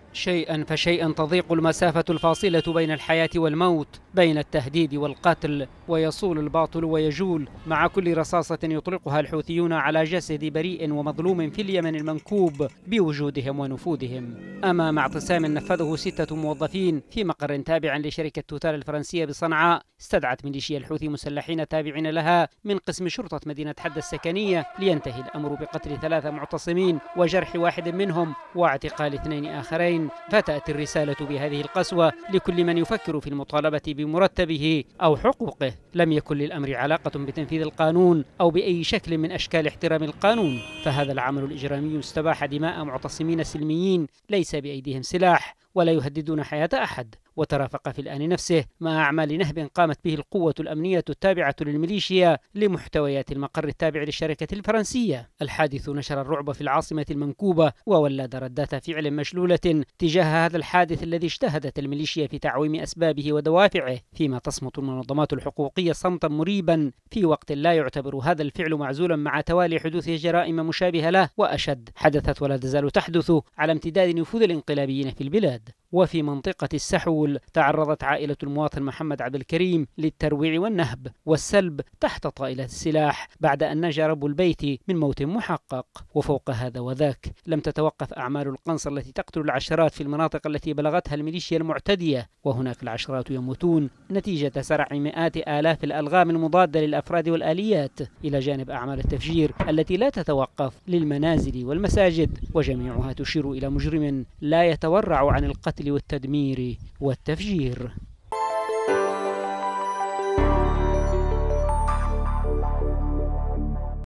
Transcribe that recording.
شيئا فشيئا تضيق المسافة الفاصلة بين الحياة والموت، بين التهديد والقتل، ويصول الباطل ويجول مع كل رصاصة يطلقها الحوثيون على جسد بريء ومظلوم في اليمن المنكوب بوجودهم ونفوذهم. أمام اعتصام نفذه 6 موظفين في مقر تابع لشركة توتال الفرنسية بصنعاء، استدعت ميليشيا الحوثي مسلحين تابعين لها من قسم شرطة مدينة حدة السكنية، لينتهي الأمر بقتل 3 معتصمين وجرح 1 منهم واعتقال 2 آخرين. فتأتي الرسالة بهذه القسوة لكل من يفكر في المطالبة بمرتبه أو حقوقه. لم يكن للأمر علاقة بتنفيذ القانون أو بأي شكل من أشكال احترام القانون، فهذا العمل الإجرامي استباح دماء معتصمين سلميين ليس بأيديهم سلاح ولا يهددون حياة أحد، وترافق في الآن نفسه مع أعمال نهب قامت به القوة الأمنية التابعة للميليشيا لمحتويات المقر التابع للشركة الفرنسية. الحادث نشر الرعب في العاصمة المنكوبة وولد ردات فعل مشلولة تجاه هذا الحادث الذي اجتهدت الميليشيا في تعويم أسبابه ودوافعه، فيما تصمت المنظمات الحقوقية صمتا مريبا في وقت لا يعتبر هذا الفعل معزولا مع توالي حدوث جرائم مشابهة له وأشد حدثت ولا تزال تحدث على امتداد نفوذ الانقلابيين في البلاد. وفي منطقة السحول تعرضت عائلة المواطن محمد عبد الكريم للترويع والنهب والسلب تحت طائلة السلاح بعد أن نجا رب البيت من موت محقق. وفوق هذا وذاك لم تتوقف أعمال القنص التي تقتل العشرات في المناطق التي بلغتها الميليشيا المعتدية، وهناك العشرات يموتون نتيجة سرع مئات آلاف الألغام المضادة للأفراد والآليات، إلى جانب أعمال التفجير التي لا تتوقف للمنازل والمساجد، وجميعها تشير إلى مجرم لا يتورع عن القتل والتدمير والتفجير.